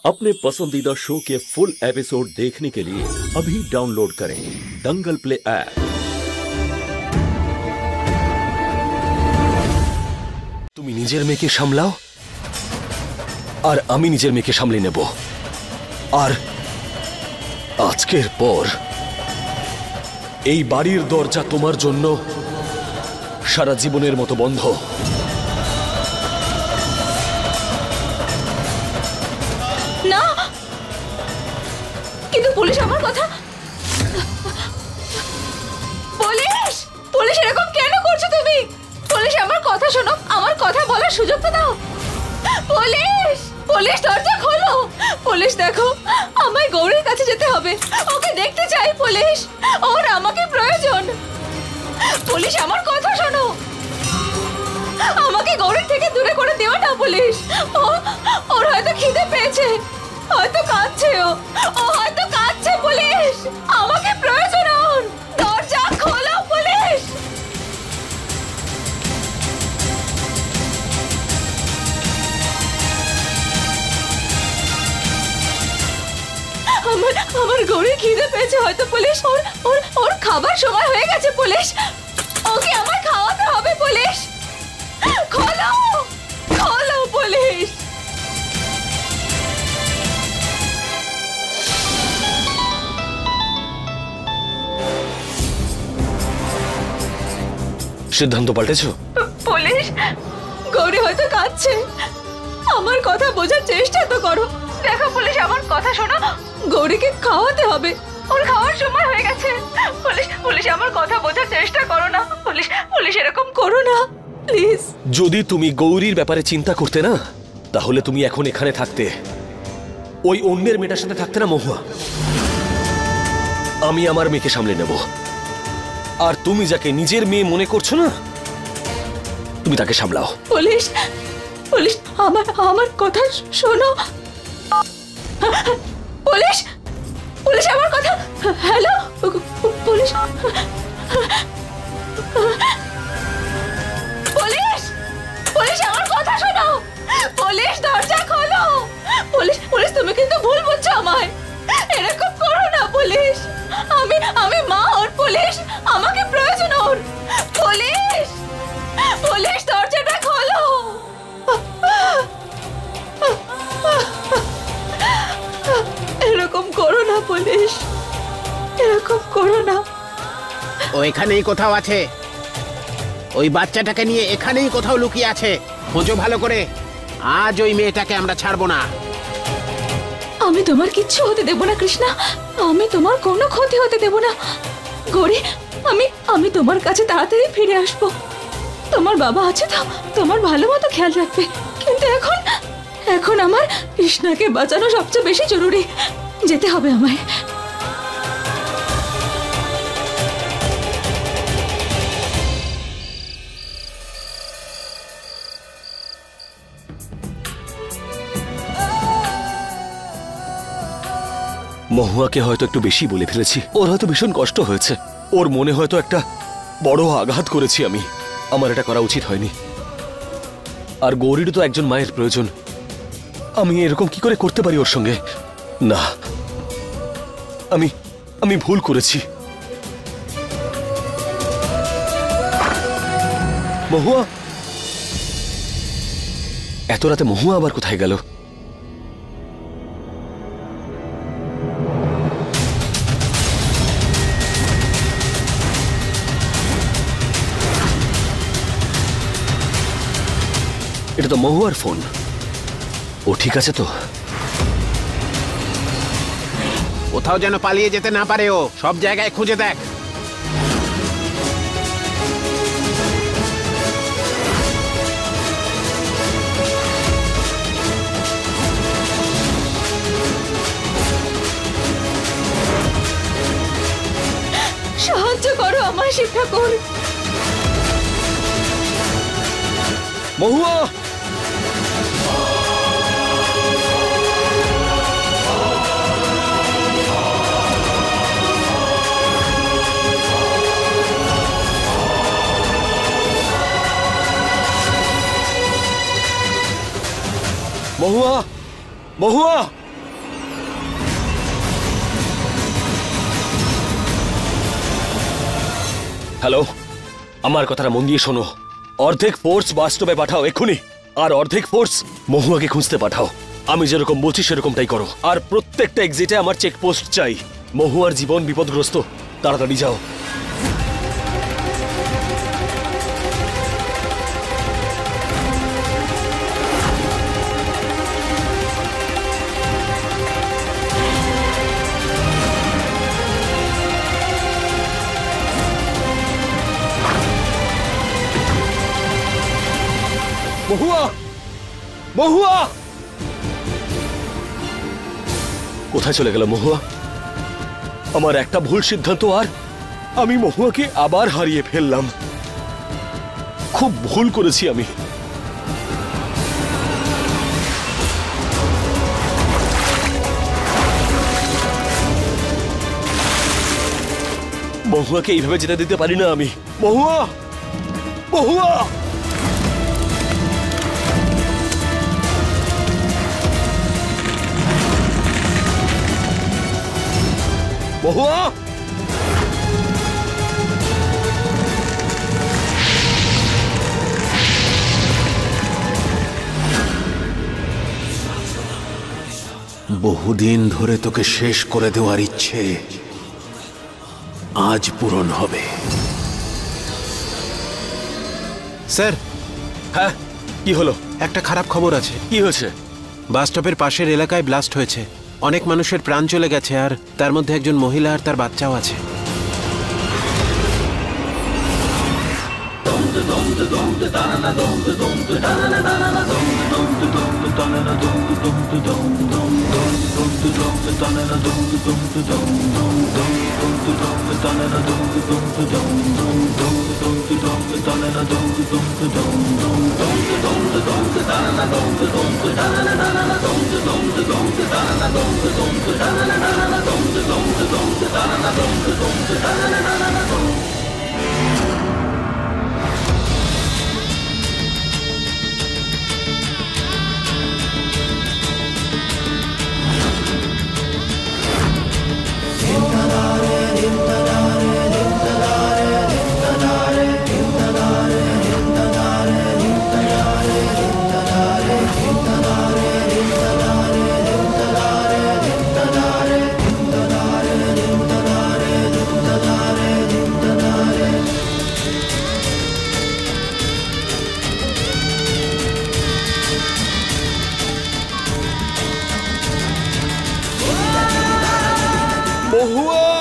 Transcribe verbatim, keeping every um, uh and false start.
अपने पसंदीदा शो के फुल एपिसोड देखने के लिए अभी डाउनलोड करें दंगल प्ले ऐप। তুমি নিজের মেয়েকে সামলাও আর আমি নিজের মেয়েকে সামলে নেব। আর আজকের পর এই বাড়ির দরজা তোমার জন্য সারা জীবনের মতো বন্ধ। না, কিন্তু পুলিশ আমার কথা। পুলিশ পুলিশ এরকম কেন করছো তুমি? পুলিশ আমার কথা শোনো, আমার কথা বলার সুযোগ তো দাও। পুলিশ পুলিশ দরজা খোলো। পুলিশ দেখো, আমায় গৌরীর কাছে যেতে হবে, ওকে দেখতে চাই। পুলিশ, ওর আমাকে প্রয়োজন। পুলিশ আমার কথা শোনো, আমাকে গৌরীর থেকে দূরে করে দিও না পুলিশ। ও ওর হয়তো খিদে পেয়েছে, হয়তো কাঁদছে, ও ও হয়তো কাঁদছে। পুলিশ, আমাকে প্রয়োজন ওর। দরজা খোলো পুলিশ। আমার আমার গৌরীর খিদে পেয়েছে হয়তো পুলিশ। ওর ওর ওর খাবার সময় হয়ে গেছে পুলিশ। ওকে আমায় খাওয়াতে হবে পুলিশ। খোলো খোলো পুলিশ। সিদ্ধান্ত পাল্টেছো? পুলিশ, গৌরী হয়তো কাঁদছে, আমার কথা বোঝার চেষ্টা তো করো। দেখো পুলিশ, আমার কথা শোনো, গৌরীকে খাওয়াতে হবে, ওর খাওয়ার সময় হয়ে গেছে। পুলিশ পুলিশ আমার কথা বোঝার চেষ্টা করো না পুলিশ। পুলিশ এরকম করো না প্লিজ। যদি তুমি গৌরীর ব্যাপারে চিন্তা করতে না, তাহলে তুমি এখন এখানে থাকতে, ওই অন্যের মেয়েটার সাথে থাকতে না মহুয়া। আমি আমার মেয়েকে সামলে নেব। আর তুমি যাকে নিজের মেয়ে মনে করছো না, তুমি তাকে সামলাও। পুলিশ পুলিশ আমার আমার কথা শোনো। পুলিশ পুলিশ আমার কথা। Hello police. পুলিশ পুলিশ আমার কথা শোনো। পুলিশ দরজা খোলো। পুলিশ পুলিশ তুমি কিন্তু ভুল বুঝছো আমায়, এরকম করো না পুলিশ। আমি আমি মা ওর। পুলিশ, আমাকে প্রয়োজন ওর। পুলিশ পুলিশ দরজাটা খোলো। এরকম করো না পুলিশ, এরকম করো না। ও এখানেই কোথাও আছে, ওই বাচ্চাটাকে নিয়ে এখানেই কোথাও লুকিয়ে আছে। খোঁজো ভালো করে, আজ ওই মেয়েটাকে আমরা ছাড়বো না। আমি তোমার কিচ্ছু হতে দেব না কৃষ্ণা, আমি তোমার কোনো ক্ষতি হতে দেব না। গৌরী, আমি আমি তোমার কাছে তাড়াতাড়ি ফিরে আসবো। তোমার বাবা আছে তো, তোমার ভালো মতো খেয়াল রাখবে। কিন্তু এখন এখন আমার কৃষ্ণাকে বাঁচানো সবচেয়ে বেশি জরুরি। যেতে হবে আমায়। মহুয়াকে হয়তো একটু বেশি বলে ফেলেছি, ওর হয়তো ভীষণ কষ্ট হয়েছে, ওর মনে হয়তো একটা বড় আঘাত করেছি আমি। আমার এটা করা উচিত হয়নি। আর গৌরীর তো একজন মায়ের প্রয়োজন, আমি এরকম কি করে করতে পারি ওর সঙ্গে? না, আমি আমি ভুল করেছি। মহুয়া, এত রাতে মহুয়া আবার কোথায় গেল? এটা তো মহুয়ার ফোন। ও ঠিক আছে তো? কোথাও যেন পালিয়ে যেতে না পারে। ও সব জায়গায় খুঁজে দেখ। সাহায্য করো আমায় শিব ঠাকুর। মহুয়া, মহুয়া, মহুয়া, হ্যালো, আমার কথাটা মন দিয়ে শোনো। অর্ধেক ফোর্স বাস্তবে পাঠাও এক্ষুনি, আর অর্ধেক ফোর্স মহুয়াকে খুঁজতে পাঠাও। আমি যেরকম বলছি সেরকমটাই করো। আর প্রত্যেকটা এক্সিটে আমার চেকপোস্ট চাই। মহুয়ার জীবন বিপদগ্রস্ত, তাড়াতাড়ি যাও। মহুয়া, মহুয়া কোথায় চলে গেল মহুয়া? আমার একটা ভুল সিদ্ধান্ত আর আমি মহুয়াকে আবার হারিয়ে ফেললাম। খুব ভুল করেছি আমি। মহুয়াকে এইভাবে যেতে দিতে পারি না আমি। মহুয়া, মহুয়া, মহুয়া, বহুদিন ধরে তোকে শেষ করে দেওয়ার ইচ্ছে আজ পূরণ হবে। স্যার। হ্যাঁ, কি হলো? একটা খারাপ খবর আছে। কি হয়েছে? বাস স্টপের পাশের এলাকায় ব্লাস্ট হয়েছে। অনেক মানুষের প্রাণ চলে গেছে, আর তার মধ্যে একজন মহিলা আর তার বাচ্চাও আছে। মহুয়া,